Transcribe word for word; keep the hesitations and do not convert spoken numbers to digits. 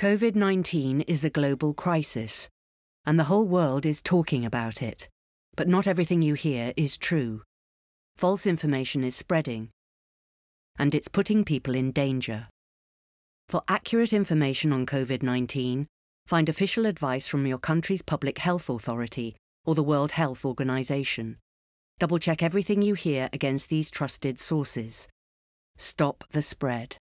COVID nineteen is a global crisis, and the whole world is talking about it. But not everything you hear is true. False information is spreading, and it's putting people in danger. For accurate information on COVID nineteen, find official advice from your country's public health authority or the World Health Organization. Double-check everything you hear against these trusted sources. Stop the spread.